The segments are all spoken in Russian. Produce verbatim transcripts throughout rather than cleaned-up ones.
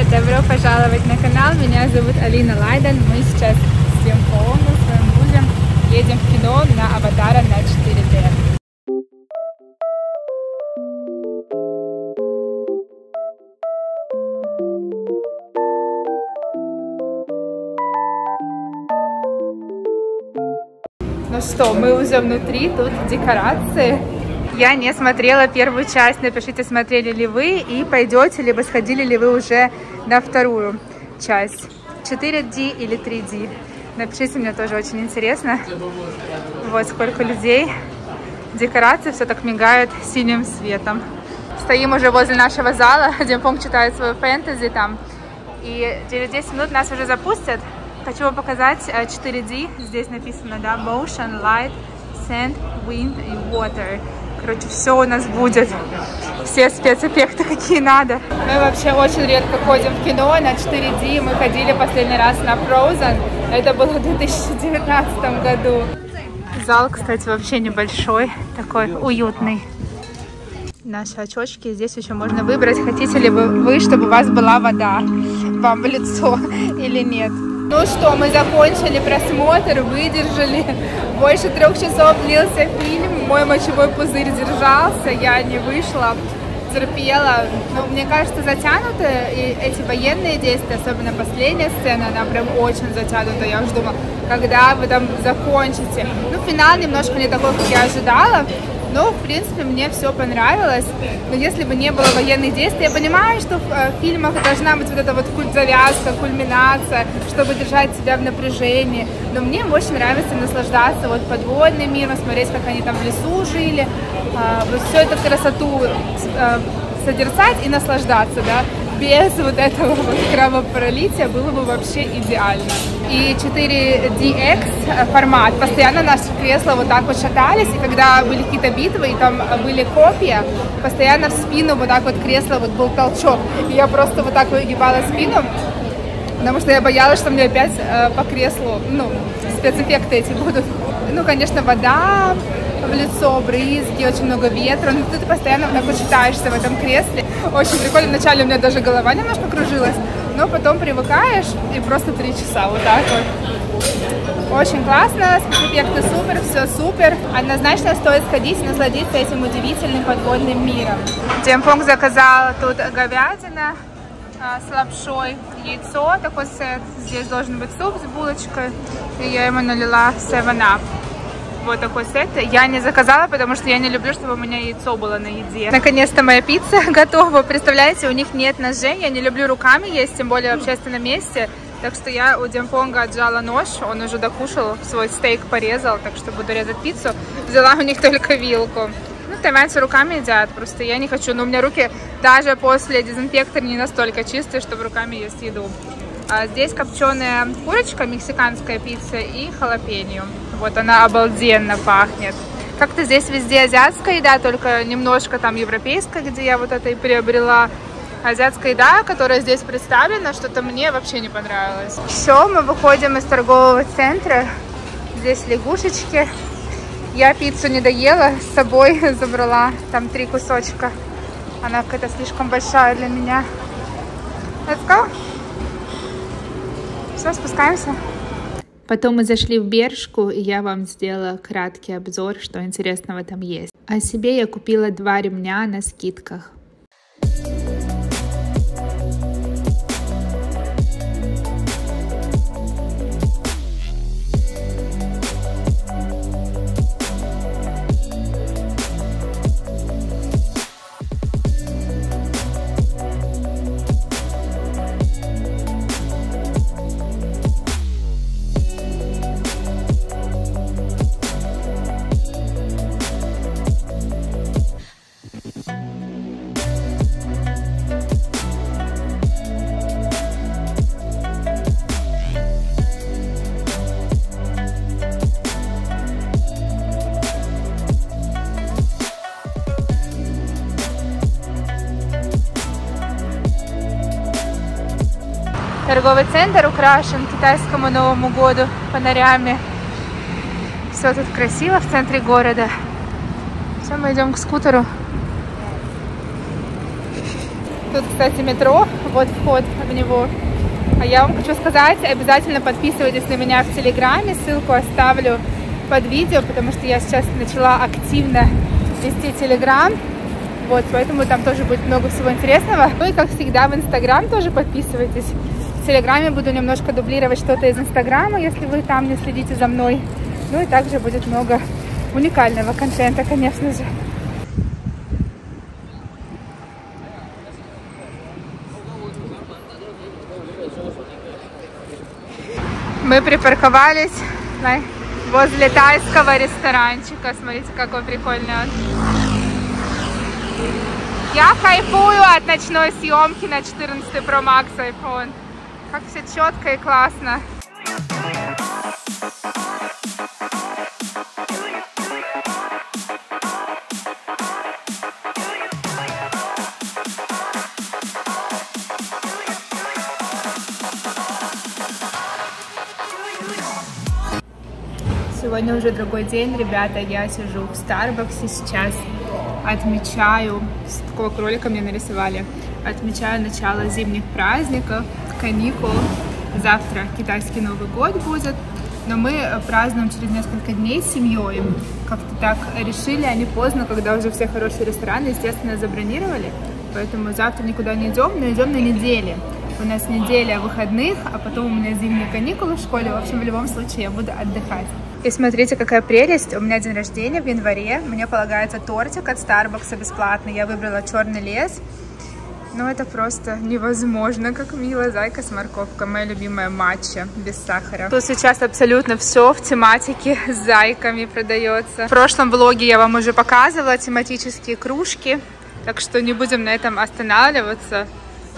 Добро пожаловать на канал, меня зовут Алина Лайден. Мы сейчас с Демпонгом, своим мужем, едем в кино на Аватара на четыре дэ. Ну что, мы уже внутри, тут декорации. Я не смотрела первую часть, напишите, смотрели ли вы и пойдете, либо сходили ли вы уже на вторую часть. четыре дэ или три дэ. Напишите, мне тоже очень интересно. Вот сколько людей. Декорации все так мигают синим светом. Стоим уже возле нашего зала. Демпонг читает свою фэнтези там. И через десять минут нас уже запустят. Хочу вам показать четыре дэ. Здесь написано, да, Motion, Light, Sand, Wind и Water. Короче, все у нас будет. Все спецэффекты, какие надо. Мы вообще очень редко ходим в кино на четыре дэ. Мы ходили последний раз на Frozen. Это было в две тысячи девятнадцатом году. Зал, кстати, вообще небольшой. Такой уютный. Наши очечки. Здесь еще можно выбрать, хотите ли вы, вы, чтобы у вас была вода вам в лицо или нет. Ну что, мы закончили просмотр, выдержали. Больше трех часов длился фильм. Мой мочевой пузырь держался, я не вышла, терпела. Но мне кажется, затянуты и эти военные действия, особенно последняя сцена, она прям очень затянута. Я уже думала, когда вы там закончите. Ну, финал немножко не такой, как я ожидала. Но, в принципе, мне все понравилось. Но если бы не было военных действий, я понимаю, что в фильмах должна быть вот эта вот завязка, кульминация, чтобы держать себя в напряжении. Но мне очень нравится наслаждаться вот подводным миром, смотреть, как они там в лесу жили. Вот всю эту красоту созерцать и наслаждаться, да. Без вот этого вот кровопролития было бы вообще идеально. И четыре дэ икс формат, постоянно наши кресла вот так вот шатались, и когда были какие-то битвы, и там были копья, постоянно в спину вот так вот кресло, вот был толчок, и я просто вот так выгибала спину, потому что я боялась, что мне опять э, по креслу, ну, спецэффекты эти будут. Ну, конечно, вода в лицо, брызги, очень много ветра, но ты постоянно вот так вот считаешься в этом кресле. Очень прикольно, вначале у меня даже голова немножко кружилась, но потом привыкаешь и просто три часа вот так вот. Очень классно, спецэффекты супер, все супер. Однозначно стоит сходить и насладиться этим удивительным подводным миром. Демпонг заказал тут говядина с лапшой, яйцо, такой сет. Здесь должен быть суп с булочкой, и я ему налила севен ап. Вот такой сет. Я не заказала, потому что я не люблю, чтобы у меня яйцо было на еде. Наконец-то моя пицца готова. Представляете, у них нет ножей. Я не люблю руками есть, тем более в общественном месте. Так что я у Демпонга отжала нож. Он уже докушал, свой стейк порезал, так что буду резать пиццу. Взяла у них только вилку. Ну, тайваньцы руками едят, просто я не хочу. Но у меня руки даже после дезинфектора не настолько чистые, чтобы руками есть еду. А здесь копченая курочка, мексиканская пицца и халапеньо. Вот она обалденно пахнет. Как-то здесь везде азиатская еда, только немножко там европейская, где я вот это и приобрела. Азиатская еда, которая здесь представлена, что-то мне вообще не понравилось. Все, мы выходим из торгового центра. Здесь лягушечки. Я пиццу не доела, с собой забрала там три кусочка. Она какая-то слишком большая для меня. Let's go. Все, спускаемся. Потом мы зашли в Бершку, и я вам сделала краткий обзор, что интересного там есть. А себе я купила два ремня на скидках. Торговый центр украшен к китайскому Новому году фонарями. Все тут красиво в центре города. Все, мы идем к скутеру. Тут, кстати, метро вот вход в него. А я вам хочу сказать, обязательно подписывайтесь на меня в Телеграме, ссылку оставлю под видео, потому что я сейчас начала активно вести Телеграм, вот, поэтому там тоже будет много всего интересного. Ну и, как всегда, в Инстаграм тоже подписывайтесь. В Телеграме буду немножко дублировать что-то из Инстаграма, если вы там не следите за мной. Ну и также будет много уникального контента, конечно же. Мы припарковались возле тайского ресторанчика. Смотрите, какой прикольный он. Я кайфую от ночной съемки на четырнадцатый про макс iPhone. Как все четко и классно. Сегодня уже другой день, ребята, я сижу в Старбаксе сейчас, отмечаю, такого кролика мне нарисовали, отмечаю начало зимних праздников, каникул, завтра китайский Новый год будет, но мы празднуем через несколько дней с семьей, как-то так решили, они поздно, когда уже все хорошие рестораны, естественно, забронировали, поэтому завтра никуда не идем, но идем на неделе. У нас неделя выходных, а потом у меня зимние каникулы в школе. В общем, в любом случае я буду отдыхать. И смотрите, какая прелесть. У меня день рождения в январе. Мне полагается тортик от Старбакса бесплатный. Я выбрала черный лес. Но это просто невозможно, как мило. Зайка с морковкой. Моя любимая матча без сахара. Тут сейчас абсолютно все в тематике с зайками продается. В прошлом влоге я вам уже показывала тематические кружки. Так что не будем на этом останавливаться.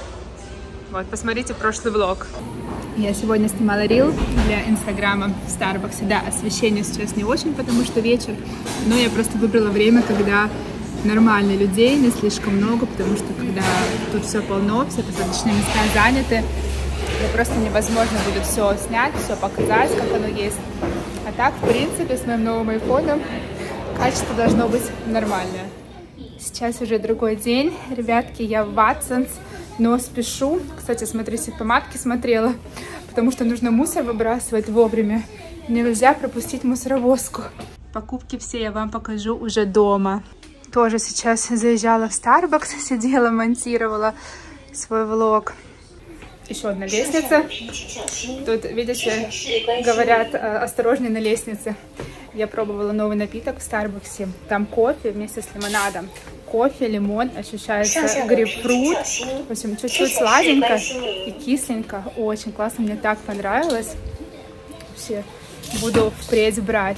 Вот, посмотрите прошлый влог. Я сегодня снимала рил для инстаграма в Старбаксе. Да, освещение сейчас не очень, потому что вечер. Но я просто выбрала время, когда нормально людей, не слишком много, потому что когда тут все полно, все посадочные места заняты, просто невозможно будет все снять, все показать, как оно есть. А так, в принципе, с моим новым айфоном качество должно быть нормальное. Сейчас уже другой день. Ребятки, я в Watsons. Но спешу. Кстати, смотрите, помадки смотрела, потому что нужно мусор выбрасывать вовремя. Нельзя пропустить мусоровозку. Покупки все я вам покажу уже дома. Тоже сейчас заезжала в Starbucks, сидела, монтировала свой влог. Еще одна лестница. Тут, видите, говорят, осторожнее на лестнице. Я пробовала новый напиток в Старбаксе. Там кофе вместе с лимонадом. Кофе, лимон, ощущается грейпфрут. В общем, чуть-чуть сладенько и кисленько. Очень классно, мне так понравилось. Вообще, буду впредь брать.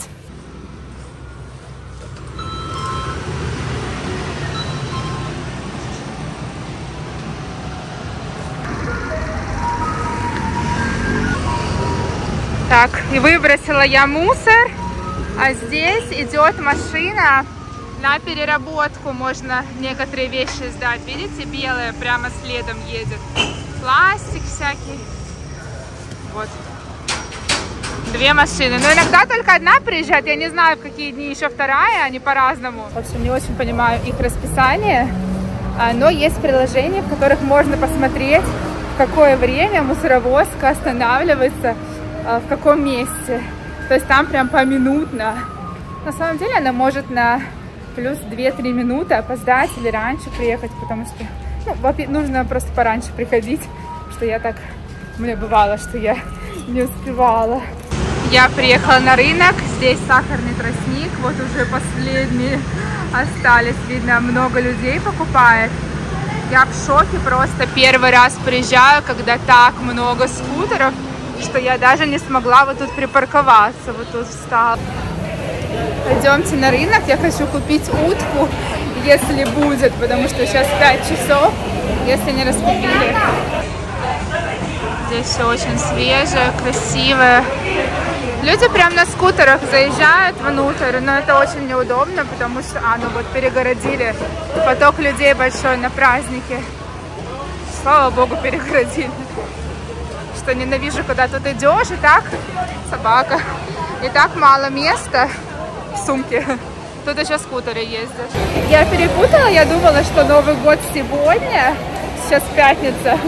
Так, и выбросила я мусор. А здесь идет машина на переработку. Можно некоторые вещи сдать. Видите, белая прямо следом едет. Пластик всякий. Вот. Две машины. Но иногда только одна приезжает. Я не знаю, в какие дни еще вторая. Они по-разному. В общем, не очень понимаю их расписание. Но есть приложения, в которых можно посмотреть, в какое время мусоровозка останавливается, в каком месте. То есть там прям поминутно. На самом деле она может на плюс две-три минуты опоздать или раньше приехать, потому что ну, нужно просто пораньше приходить, что я так, мне бывало, что я не успевала. Я приехала на рынок, здесь сахарный тростник, вот уже последние остались, видно, много людей покупает. Я в шоке просто, первый раз приезжаю, когда так много скутеров, что я даже не смогла вот тут припарковаться, вот тут встала. Пойдемте на рынок, я хочу купить утку, если будет, потому что сейчас пять часов, если не раскупили. Здесь все очень свежее, красивое. Люди прям на скутерах заезжают внутрь, но это очень неудобно, потому что, а, ну вот перегородили, поток людей большой на празднике. Слава богу, перегородили. Что ненавижу, когда тут идешь, и так собака, и так мало места в сумке. Тут еще скутеры ездят. Я перепутала, я думала, что Новый год сегодня, сейчас пятница,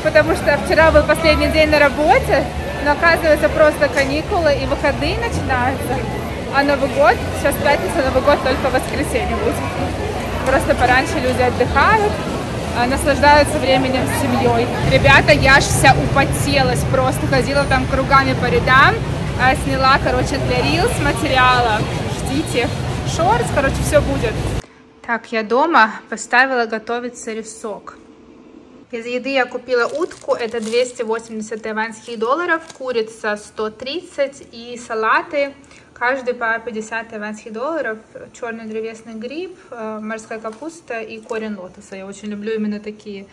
потому что вчера был последний день на работе, но оказывается просто каникулы и выходные начинаются. А Новый год, сейчас пятница, Новый год только в воскресенье будет. Просто пораньше люди отдыхают, наслаждаются временем с семьей. Ребята, я ж вся употелась, просто ходила там кругами по рядам, сняла, короче, для Reels материала. Ждите шортс, короче, все будет. Так, я дома поставила готовиться рисок. Из еды я купила утку, это двести восемьдесят тайваньских долларов, курица сто тридцать и салаты, каждый по пятьдесят тайваньских долларов, черный древесный гриб, морская капуста и корень лотоса. Я очень люблю именно такие.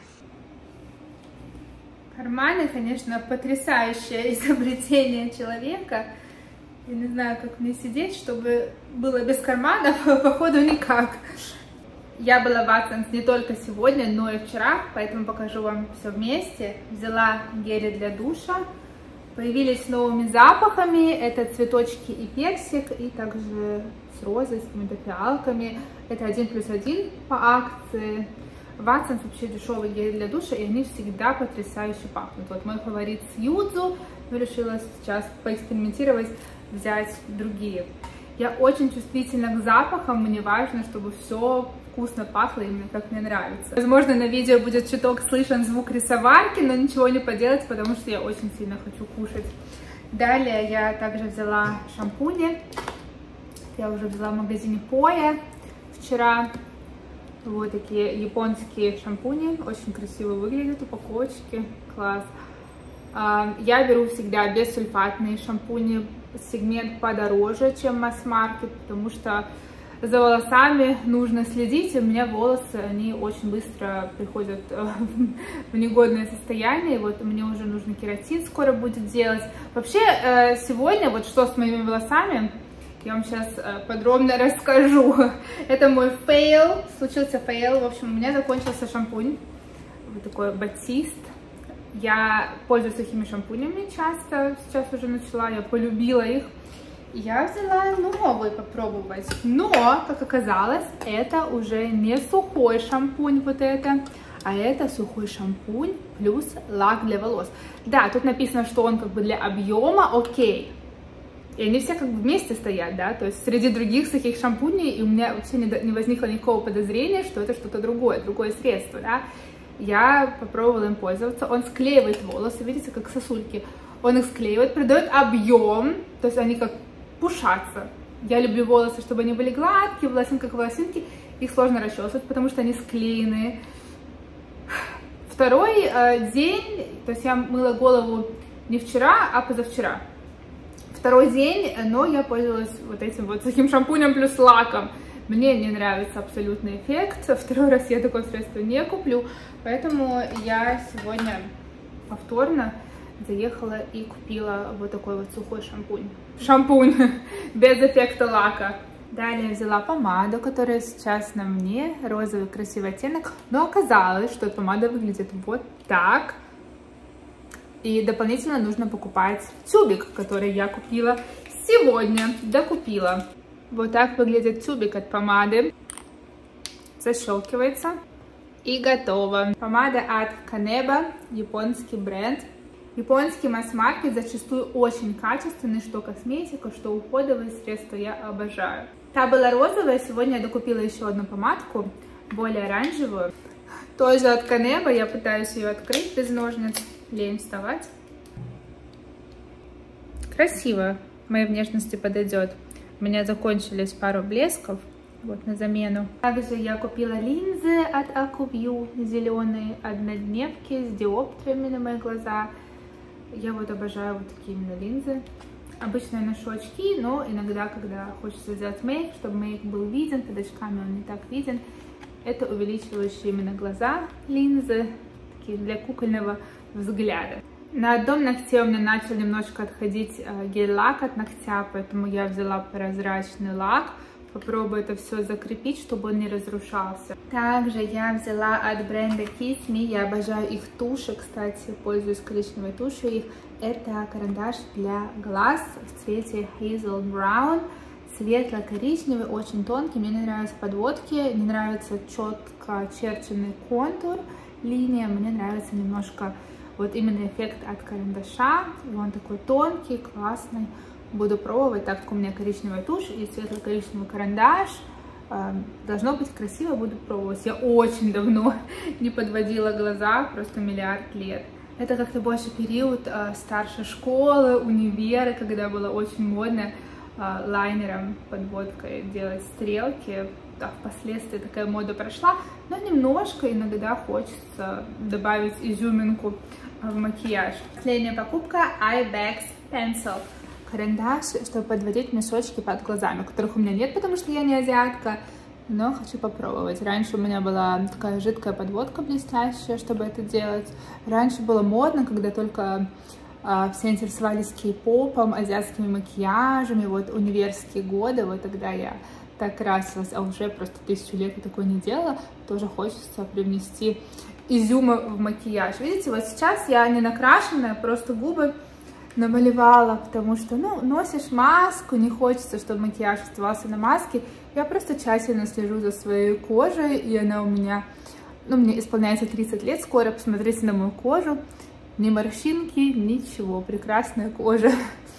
Карманы, конечно, потрясающее изобретение человека. Я не знаю, как мне сидеть, чтобы было без карманов, походу никак. Я была в Watsons не только сегодня, но и вчера, поэтому покажу вам все вместе. Взяла гели для душа, появились с новыми запахами, это цветочки и персик, и также с розой, с какими-то фиалками. Это один плюс один по акции. В Watsons вообще дешевый гель для душа, и они всегда потрясающе пахнут. Вот мой фаворит с Юдзу, но решила сейчас поэкспериментировать, взять другие. Я очень чувствительна к запахам, мне важно, чтобы все вкусно пахло именно как мне нравится. Возможно, на видео будет чуток слышен звук рисоварки, но ничего не поделать, потому что я очень сильно хочу кушать. Далее я также взяла шампуни. Я уже взяла в магазине Поя вчера. Вот такие японские шампуни. Очень красиво выглядят, упаковочки. Класс. Я беру всегда бессульфатные шампуни, сегмент подороже, чем масс-маркет, потому что за волосами нужно следить. У меня волосы, они очень быстро приходят в негодное состояние. Вот мне уже нужно кератин скоро будет делать. Вообще, сегодня вот что с моими волосами, я вам сейчас подробно расскажу. Это мой фейл, случился фейл. В общем, у меня закончился шампунь, вот такой батист. Я пользуюсь такими шампунями часто, сейчас уже начала, я полюбила их. Я взяла новый попробовать, но, как оказалось, это уже не сухой шампунь вот это, а это сухой шампунь плюс лак для волос. Да, тут написано, что он как бы для объема, окей. И они все как бы вместе стоят, да, то есть среди других таких шампуней, и у меня вообще не, не возникло никакого подозрения, что это что-то другое, другое средство, да. Я попробовала им пользоваться, он склеивает волосы, видите, как сосульки, он их склеивает, придает объем, то есть они как пушатся. Я люблю волосы, чтобы они были гладкие, волосинки как волосинки, их сложно расчесывать, потому что они склеенные. Второй э, день, то есть я мыла голову не вчера, а позавчера. Второй день, но я пользовалась вот этим вот таким шампунем плюс лаком. Мне не нравится абсолютный эффект, второй раз я такое средство не куплю, поэтому я сегодня повторно заехала и купила вот такой вот сухой шампунь. Шампунь без эффекта лака. Далее взяла помаду, которая сейчас на мне, розовый красивый оттенок, но оказалось, что помада выглядит вот так. И дополнительно нужно покупать тюбик, который я купила сегодня, докупила. Вот так выглядит тюбик от помады. Защелкивается. И готово. Помада от Kaneba, японский бренд. Японский масс-маркет зачастую очень качественный, что косметика, что уходовые средства, я обожаю. Та была розовая, сегодня я докупила еще одну помадку, более оранжевую. Тоже от Kaneba, я пытаюсь ее открыть без ножниц, лень вставать. Красиво, моей внешности подойдет. У меня закончились пару блесков, вот на замену. Также я купила линзы от Acuvue, зеленые однодневки с диоптриями на мои глаза. Я вот обожаю вот такие именно линзы. Обычно я ношу очки, но иногда, когда хочется сделать мейк, чтобы мейк был виден, под очками он не так виден, это увеличивающие именно глаза линзы, такие для кукольного взгляда. На одном ногте у меня начал немножко отходить гель-лак от ногтя, поэтому я взяла прозрачный лак. Попробую это все закрепить, чтобы он не разрушался. Также я взяла от бренда Kiss Me, я обожаю их туши, кстати, пользуюсь коричневой тушью их. Это карандаш для глаз в цвете Hazel Brown, светло-коричневый, очень тонкий. Мне не нравятся подводки, не нравится четко очерченный контур, линия, мне нравится немножко вот именно эффект от карандаша, и он такой тонкий, классный. Буду пробовать, так как у меня коричневая тушь и светло-коричневый карандаш. Должно быть красиво, буду пробовать. Я очень давно не подводила глаза, просто миллиард лет. Это как-то больше период э, старшей школы, универа, когда было очень модно э, лайнером, подводкой делать стрелки. Да, впоследствии такая мода прошла, но немножко иногда хочется добавить изюминку в макияж. Последняя покупка iBex Pencil. Карандаш, чтобы подводить мешочки под глазами, которых у меня нет, потому что я не азиатка, но хочу попробовать. Раньше у меня была такая жидкая подводка блестящая, чтобы это делать. Раньше было модно, когда только а, все интересовались кей-попом, азиатскими макияжами, вот универские годы, вот тогда я так красилась, а уже просто тысячу лет я такое не делала. Тоже хочется привнести изюма в макияж. Видите, вот сейчас я не накрашенная, просто губы намалевала, потому что, ну, носишь маску, не хочется, чтобы макияж оставался на маске. Я просто тщательно слежу за своей кожей, и она у меня, ну, мне исполняется тридцать лет скоро, посмотрите на мою кожу, ни морщинки, ничего, прекрасная кожа,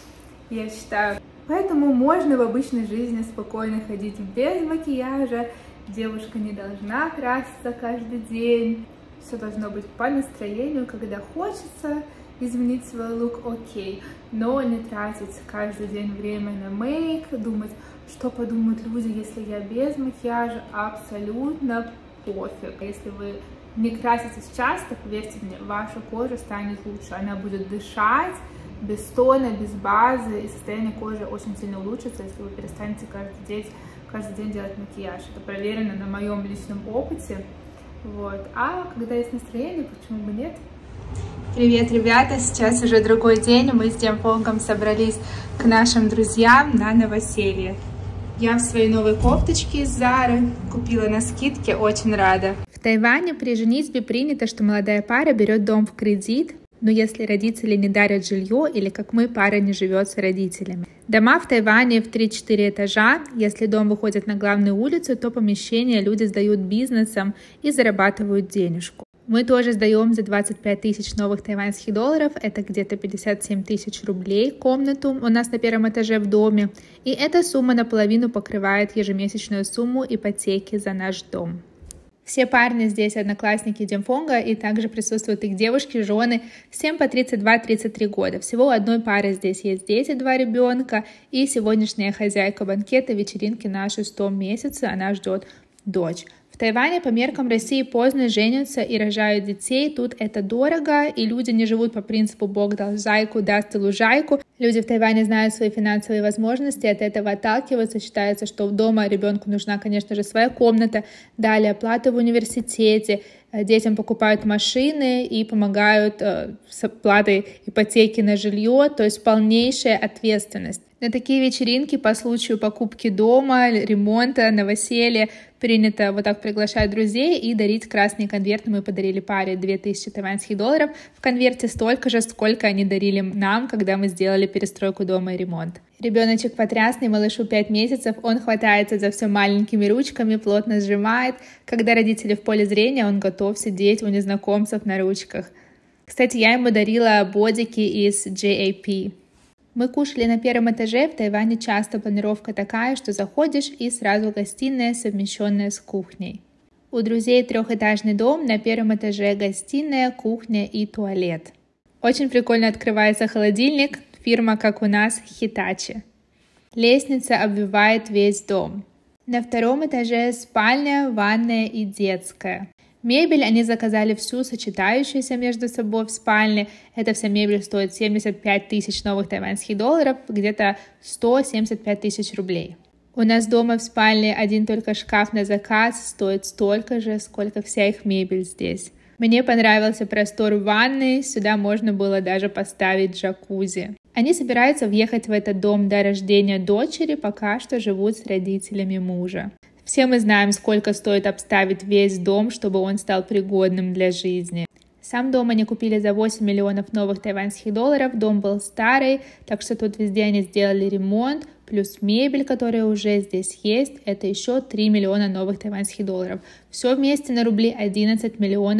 я считаю. Поэтому можно в обычной жизни спокойно ходить без макияжа, девушка не должна краситься каждый день, все должно быть по настроению, когда хочется изменить свой лук, окей, но не тратить каждый день время на мейк, думать, что подумают люди, если я без макияжа, абсолютно пофиг. Если вы не краситесь часто, поверьте мне, ваша кожа станет лучше, она будет дышать без тона, без базы, и состояние кожи очень сильно улучшится, если вы перестанете каждый день, каждый день делать макияж. Это проверено на моем личном опыте, вот. А когда есть настроение, почему бы нет? Привет, ребята! Сейчас уже другой день, мы с Демфонгом собрались к нашим друзьям на новоселье. Я в своей новой кофточке из Зары купила на скидке, очень рада. В Тайване при женитьбе принято, что молодая пара берет дом в кредит, но если родители не дарят жилье или, как мы, пара не живет с родителями. Дома в Тайване в три-четыре этажа, если дом выходит на главную улицу, то помещения люди сдают бизнесам и зарабатывают денежку. Мы тоже сдаем за двадцать пять тысяч новых тайваньских долларов, это где-то пятьдесят семь тысяч рублей комнату у нас на первом этаже в доме, и эта сумма наполовину покрывает ежемесячную сумму ипотеки за наш дом. Все парни здесь одноклассники Демфонга, и также присутствуют их девушки, жены, всем по тридцать два — тридцать три года. Всего у одной пары здесь есть дети, два ребенка, и сегодняшняя хозяйка банкета вечеринки на шестом месяце, она ждет дочь. В Тайване по меркам России поздно женятся и рожают детей, тут это дорого, и люди не живут по принципу «Бог дал зайку, даст и лужайку». Люди в Тайване знают свои финансовые возможности, от этого отталкиваются, считается, что дома ребенку нужна, конечно же, своя комната, далее оплата в университете, детям покупают машины и помогают э, с оплатой ипотеки на жилье, то есть полнейшая ответственность. На такие вечеринки по случаю покупки дома, ремонта, новоселья принято вот так приглашать друзей и дарить красные конверты. Мы подарили паре две тысячи тайваньских долларов. В конверте столько же, сколько они дарили нам, когда мы сделали перестройку дома и ремонт. Ребеночек потрясный, малышу пять месяцев, он хватается за все маленькими ручками, плотно сжимает. Когда родители в поле зрения, он готов сидеть у незнакомцев на ручках. Кстати, я ему дарила бодики из джей эй пи. Мы кушали на первом этаже, в Тайване часто планировка такая, что заходишь и сразу гостиная, совмещенная с кухней. У друзей трехэтажный дом, на первом этаже гостиная, кухня и туалет. Очень прикольно открывается холодильник, фирма, как у нас, Hitachi. Лестница обвивает весь дом. На втором этаже спальня, ванная и детская. Мебель они заказали всю сочетающуюся между собой в спальне. Эта вся мебель стоит семьдесят пять тысяч новых тайваньских долларов, где-то сто семьдесят пять тысяч рублей. У нас дома в спальне один только шкаф на заказ стоит столько же, сколько вся их мебель здесь. Мне понравился простор в ванной, сюда можно было даже поставить джакузи. Они собираются въехать в этот дом до рождения дочери, пока что живут с родителями мужа. Все мы знаем, сколько стоит обставить весь дом, чтобы он стал пригодным для жизни. Сам дом они купили за восемь миллионов новых тайваньских долларов, дом был старый, так что тут везде они сделали ремонт, плюс мебель, которая уже здесь есть, это еще три миллиона новых тайваньских долларов. Все вместе на рубли одиннадцать миллионов,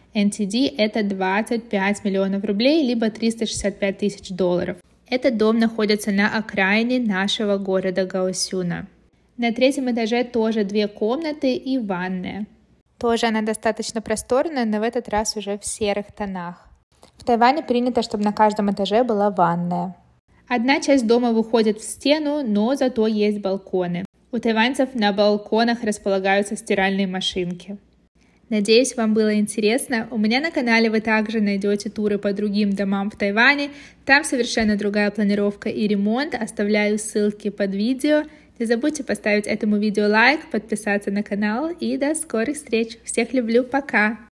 эн ти ди это двадцать пять миллионов рублей, либо триста шестьдесят пять тысяч долларов. Этот дом находится на окраине нашего города Гаосюна. На третьем этаже тоже две комнаты и ванная. Тоже она достаточно просторная, но в этот раз уже в серых тонах. В Тайване принято, чтобы на каждом этаже была ванная. Одна часть дома выходит в стену, но зато есть балконы. У тайваньцев на балконах располагаются стиральные машинки. Надеюсь, вам было интересно. У меня на канале вы также найдете туры по другим домам в Тайване. Там совершенно другая планировка и ремонт. Оставляю ссылки под видео. Не забудьте поставить этому видео лайк, подписаться на канал и до скорых встреч. Всех люблю, пока!